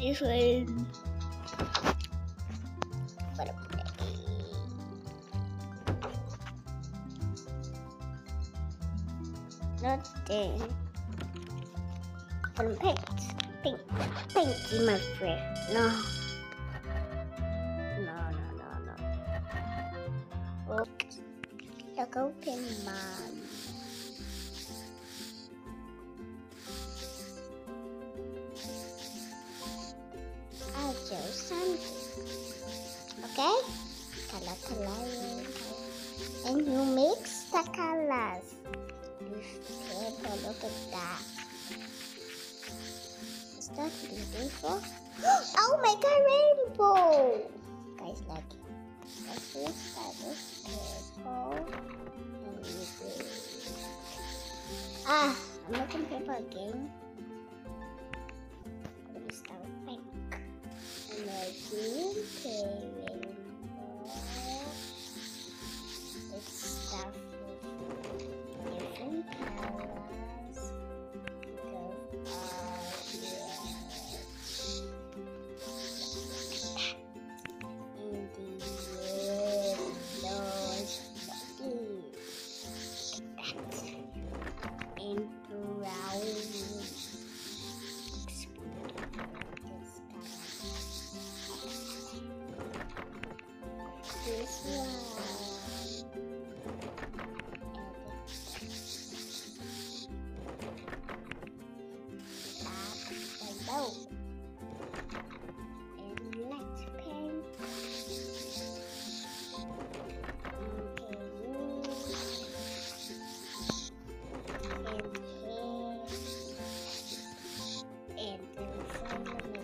this one. Nothing. From pink, my friend. No. Oh, look open, Mom. I'll choose something. Okay? Color. And you mix the colors. Look at that. Is that beautiful? Oh my god, rainbow! Guys, like it. Let's start this purple. And we do. I'm making paper again. I'm gonna start with pink. And then green rainbow. Let's start with different colors. This one. Yellow. And light pink. And then some of the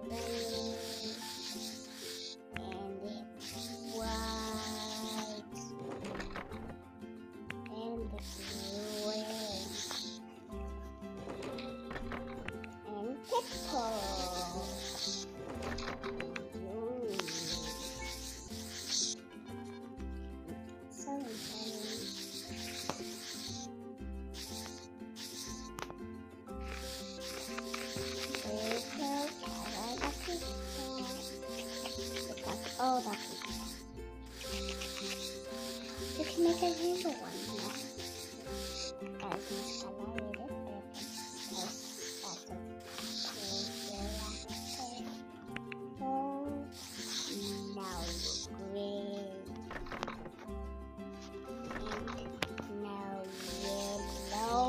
oh, that's it. You can make a rainbow one. Guys, this color really now green. And now yellow.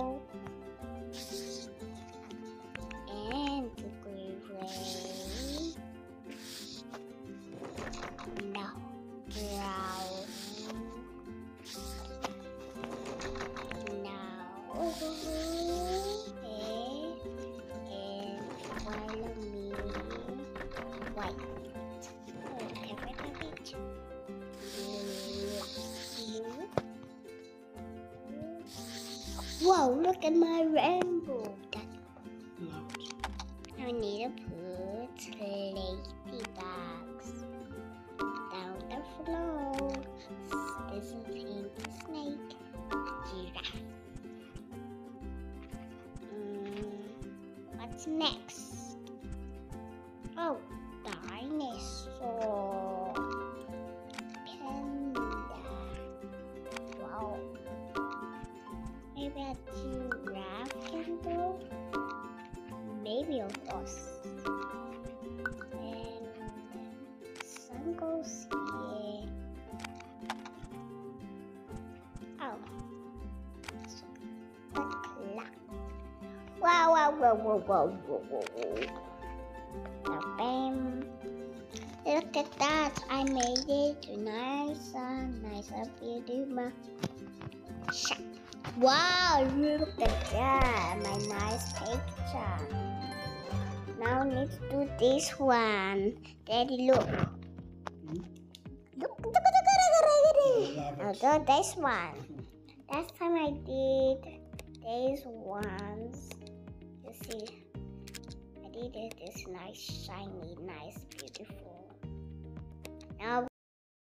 And gray. Now brown. Now and follow me white. Okay, wait a bit. Whoa, look at my rainbow. I need to put ladybugs down the floor. This is pink snake, giraffe. What's next? Oh, dinosaur. Panda. Wow. Maybe a giraffe can go. Maybe a horse. And sun goes here. Oh. The clock. Wow. Now, bam. Look at that. I made it nice and beautiful. Wow, look at that. My nice picture. Now let's do this one. Daddy, look. Look. I'll do this one. Last time I did these ones. You see, I did this nice, shiny, nice, beautiful. Now